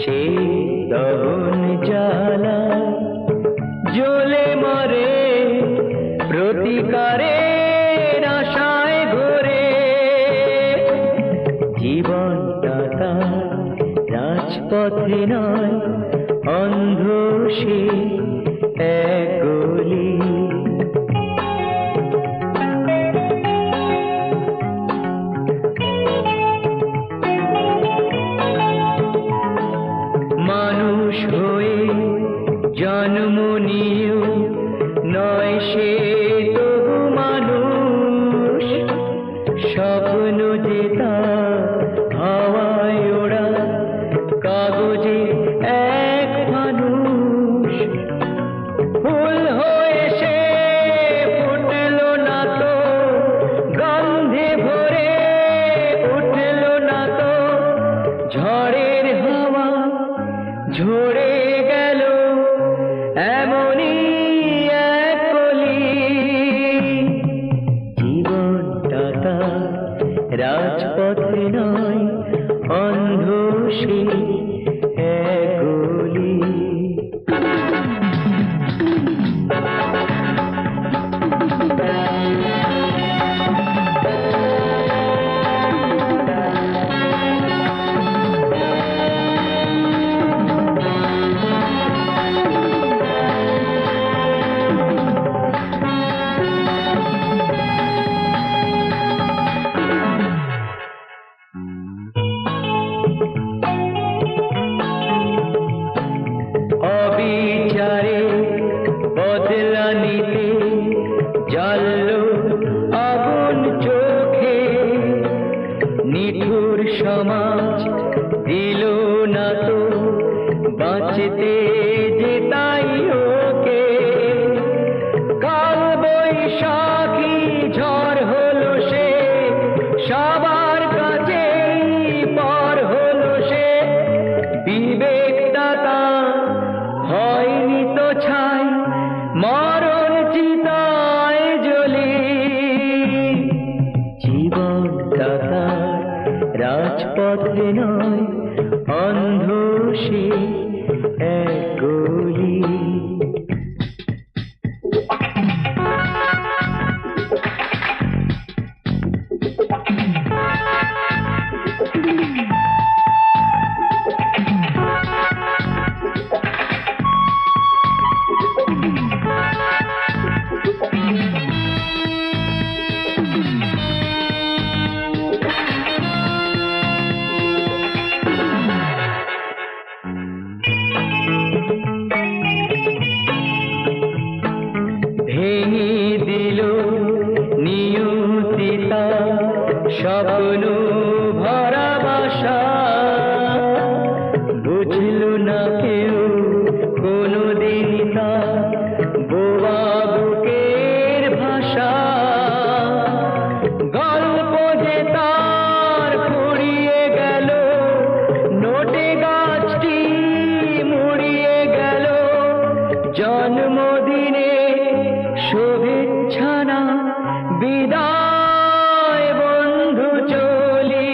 সেই দহন জ্বালা জ্বলে মরে প্রতিকারের আশায় ঘোরে। জীবনটা তার রাজপথে নয়, অন্ধ সে এক গলি। মানুষ হয়ে জন্ম নিয়েও নয় সে তবু মানুষ। স্বপ্ন যে তার হাওয়ায় ওড়া কাগজে এক মানুষ। ফুল হয়ে সে ফুটল না তো, গন্ধে ভরে উঠল না তো, ঝড়ের হাওয়া ঝরে গেল এমনই এক কলি। জীবনটা তার রাজপথে নয়, অন্ধ সে এক গলি। অবিচারে বদলা নিতে জ্বাললো আগুন চোখে। নিঠুর সমাজ দিল না তো বাঁচতে যে তাই ওকে। কাল বৈশাখী ঝড় হলো সে, সবার কাছে পর হলো সে। বিবেকটা তার হয়নি তো ছাই, মরণ চিতায় জ্বলি। জীবনটা তার রাজপথে নয়, অন্ধ সে এক গলি। ভেঙে দিল নিয়তি তার স্বপ্ন ভরা বাসা। বুঝল না কেউ কোনদিন তার বোবা বুকের ভাষা। গল্প যে তার ফুরিয়ে গেল, নোটে গাছটি মুড়িয়ে গেল। জন্মদিনে শুভেচ্ছা না বিদায় বন্ধু চলি।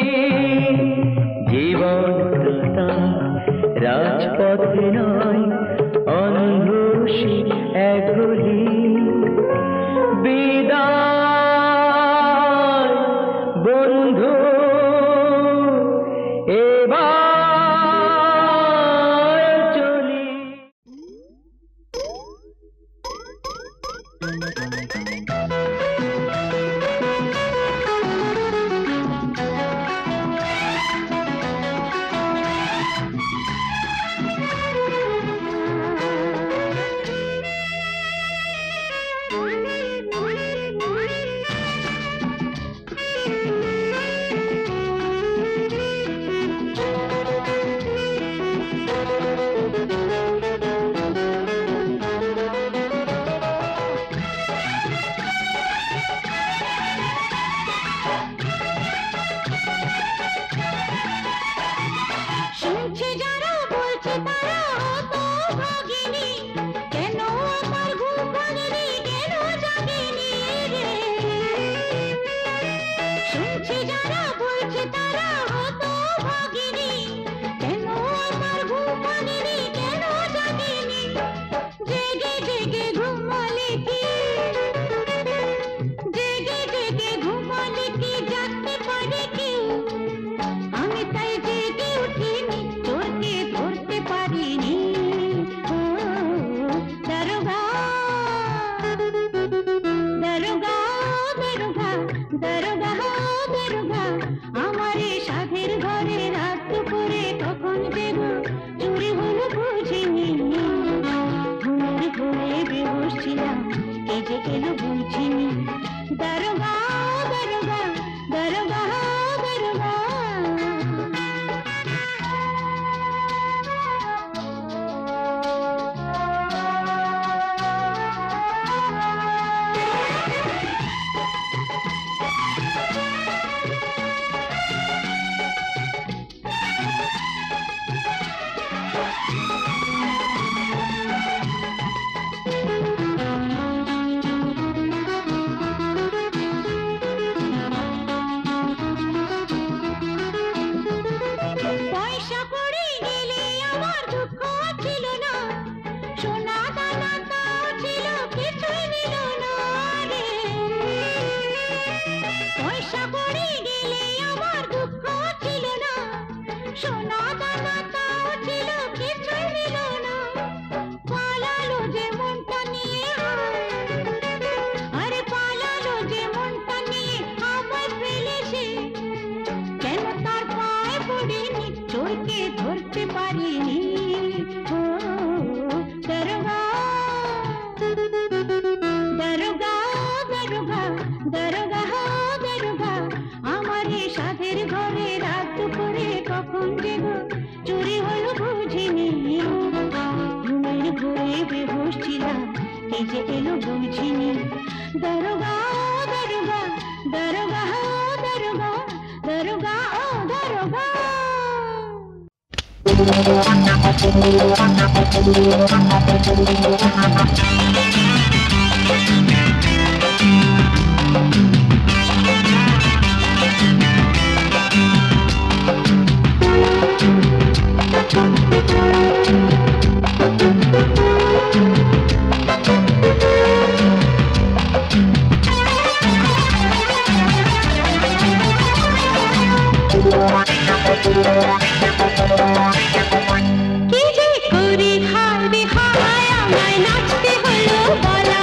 জীবনটা তার রাজপথে নয়, অন্ধ সে এক গলি। বিদায় বন্ধু, এবার চলি। যে গো চুরি হলো বুঝিনি, ঘুমের ঘরে বেহুশ ছিলাম কে যে এলো বুঝিনি। দারোগা দারোগা দারোগা দারোগা। পয়সা কড়ি গেলে আমার দুঃখ ছিল না, সোনা দানা তাও ছিল কিছুই নিল না রে। পয়সা কড়ি গেলে আমার দুঃখ ছিল না, সোনা দানা তাও ছিল কিছুই নিল না। পালালো যে মনটা নিয়ে, আরে পালালো যে মনটা নিয়ে আমায় ফেলে সে, কেন তার পায়ে পড়িনি চোরকে ধরতে পারিনি। ও দারোগা দারোগা দারোগা দারোগা দারোগা। আমার এই সাধের ঘরে রাত দুপুরে কখন যে গো চুরি হলো বুঝিনি, ঘুমের ঘরে বেহুশ ছিলাম কে যে এলো বুঝিনি। দারোগা দারোগা দারোগা দারোগা দারোগা ও দারোগা। কি যে করি হায় রে হায়, আমায় নাচতে হলো বলা।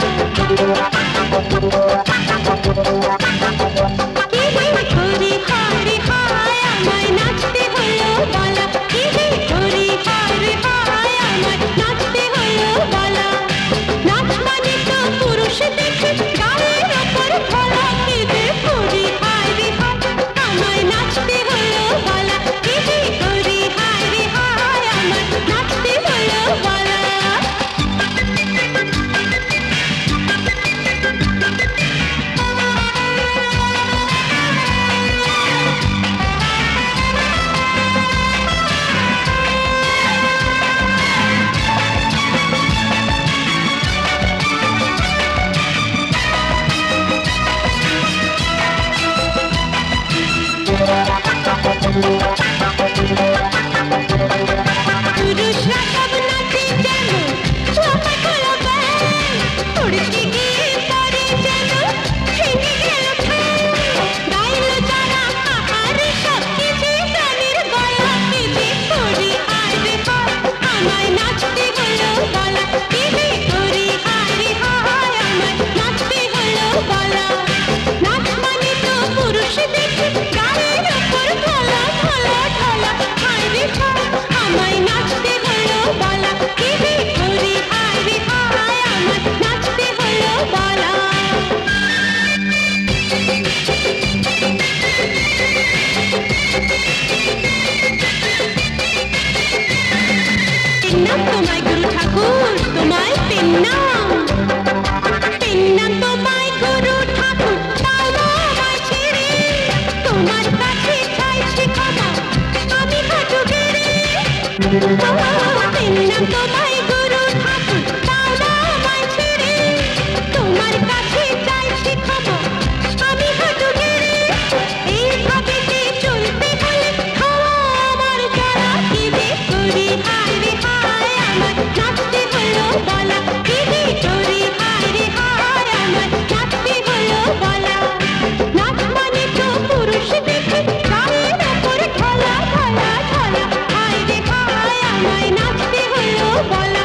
কি যে করি হায় রে হায়, আমায় নাচতে হলো বলা। কি যে করি হায় রে হায়, আমায় নাচতে হলো বলা। নাচ মানে তো পুরুষ দেখে গায়ের ওপর ধরা। কি যে করি হায় রে হায়, আমায় নাচতে হলো বলা। কি যে করি হায় রে হায়, আমায় নাচতে হলো বলা। পুরুষরা সব নাচে যেন চোখে খোলা ব্যান্ড, উড়তে গিয়ে পরে যেন ভেঙে গেল ঠ্যাং। গাইলো যারা আহারে সব কেজে গানের গলা। কি যে করি হায় রে হায়, আমায় নাচতে হলো বলা। কি যে করি হায় রে হায়, আমায় নাচতে হলো বলা। নাচ মানে তো পুরুষ দেখে গায়ের ওপর ঢলা ঢলা ঢলা। হায় রে হায়, আমায় নাচতে হলো বলা। কি যে করি হায় রে হায়, আমায় নাচতে হলো বলা। পেন্নাম তোমায় গুরু ঠাকুর, তোমায় পেন্নাম। পেন্নাম তোমায় গুরু ঠাকুর, দাও না আমায় ছেড়ে। তোমার কাছে চাইছি ক্ষমা, আমি হাঁটু গেড়ে। পেন্নাম তোমায় গুরু ঠাকুর, দাও না আমায় ছেড়ে। তোমার কাছে চাইছি ক্ষমা, আমি হাঁটু গেড়ে। এইভাবে যে চলতে হলে খাওয়া আমার যারা। কি যে করি হায় রে হায়, আমায় নাচতে হলো বলা। কি যে করি হায় রে হায়, আমায় নাচতে হলো বলা। নাচ মানে তো পুরুষ দেখে গায়ের ওপর ঢলা ঢলা ঢলা। হায় রে হায়, আমায় নাচতে হলো বলা।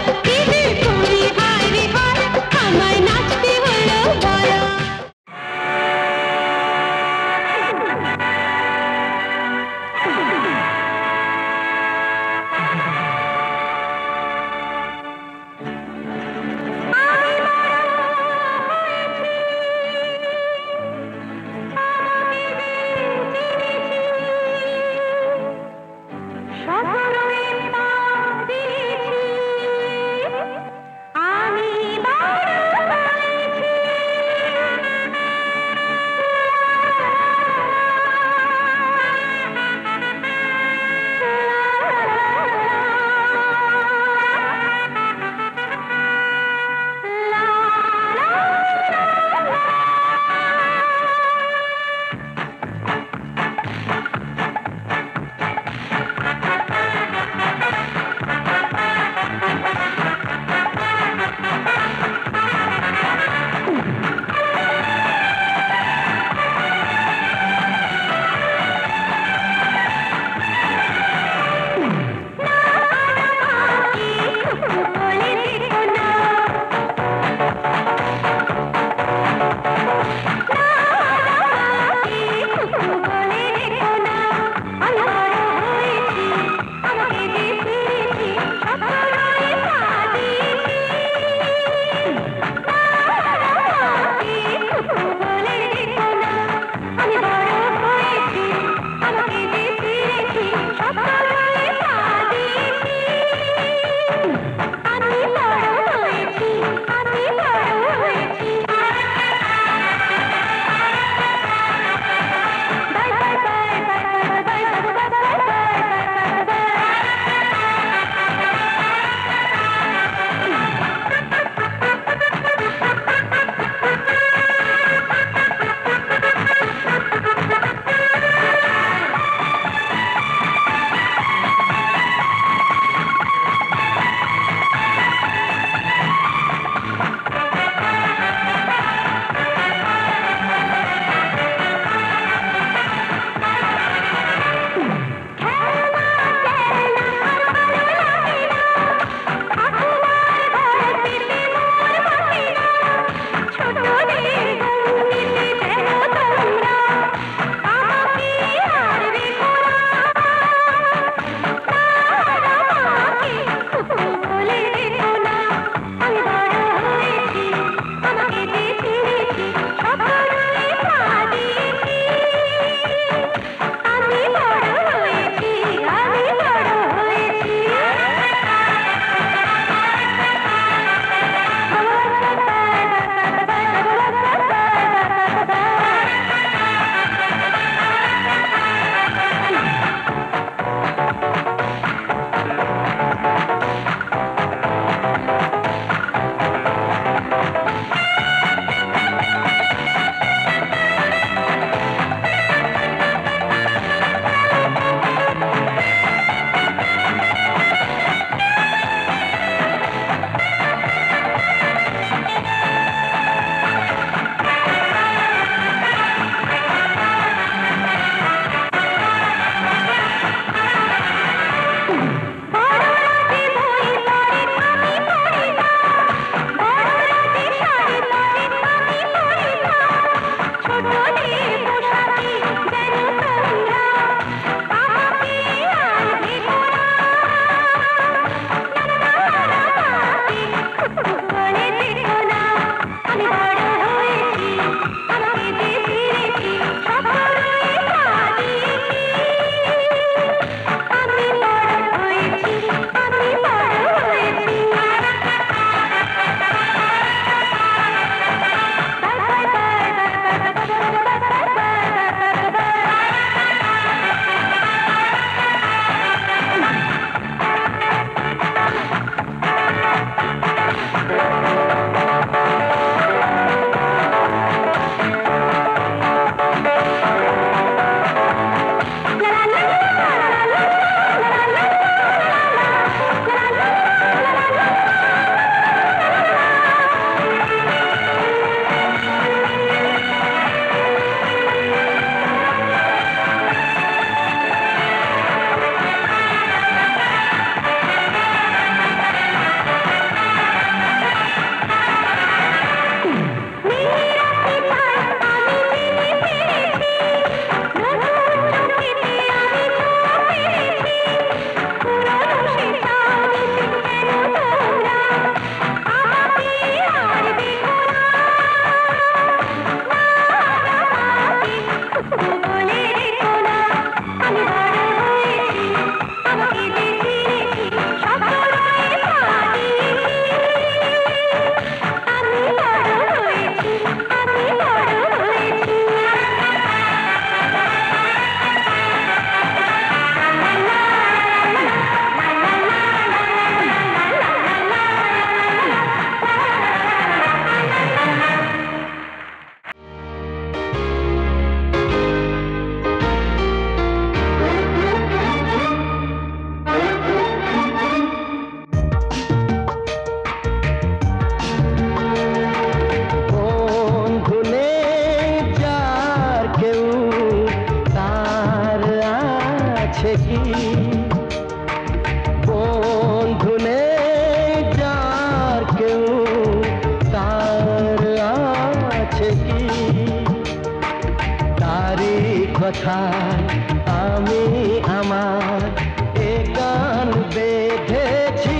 কথায় আমি আমার এ গান বেঁধেছি।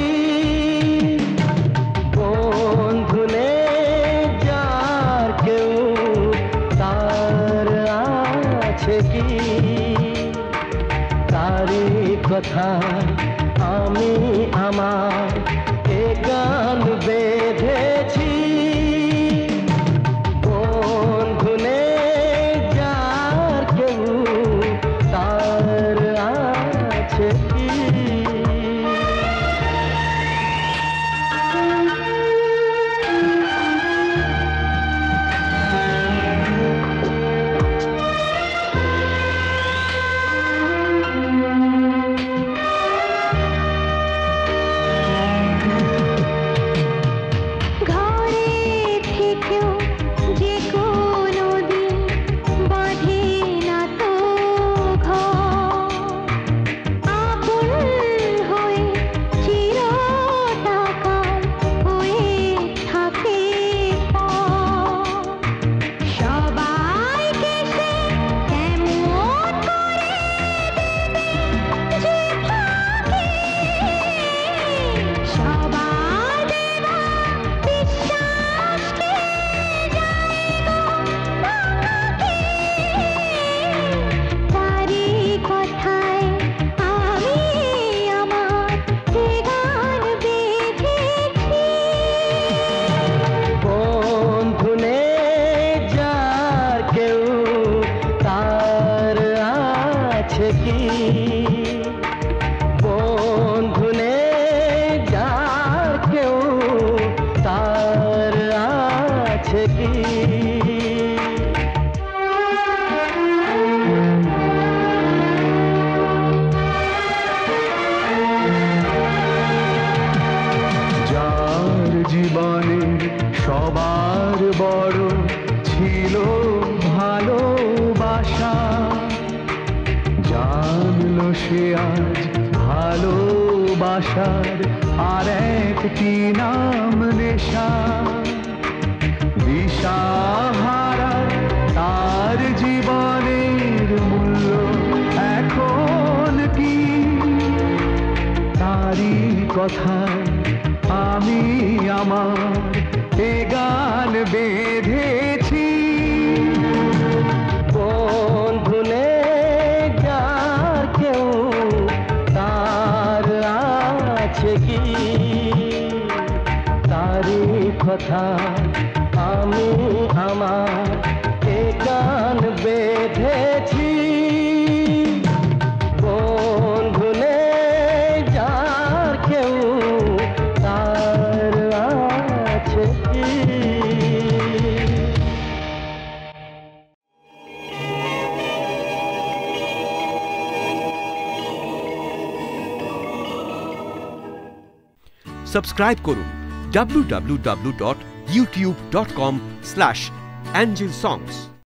বন্ধু নেই যার কেউ, তার আছে কি? তারই কথায় আমি আমার এ গান বেঁধেছি। বন্ধু নেই যার কেউ, তার আছে কি? ঘরে থেকেও যে কোনো দিন বাঁধে না তো ঘর, আপন হয়ে চিরটাকাল হয়ে থাকে পর। সবাইকে সে কেমন করে দেবে যে ফাঁকি, সবার দেওয়া বিশ্বাসকে যায় গো ফাঁকি। তারই কথায় আমি আমার এ গান বেঁধেছি। বন্ধু নেই যার কেউ, তার আছে কি? বন্ধু নেই যার কেউ, তার আছে কি? যার জীবনে সবার বড় ছিল ভালোবাসা, জানলো সে আজ ভালোবাসার আর একটি নাম নেশা। দিশাহারা তার জীবনের মূল্য এখন কি? তারই কথায় আমি আমার এ গান বেঁধেছি। বন্ধু নেই যার কেউ, তার আছে কি? তারই কথায় আমি আমার এ গান বেঁধেছি। বন্ধু নেই যার কেউ, তার আছে কি? সাবস্ক্রাইব করুন www.youtube.com/angelsongs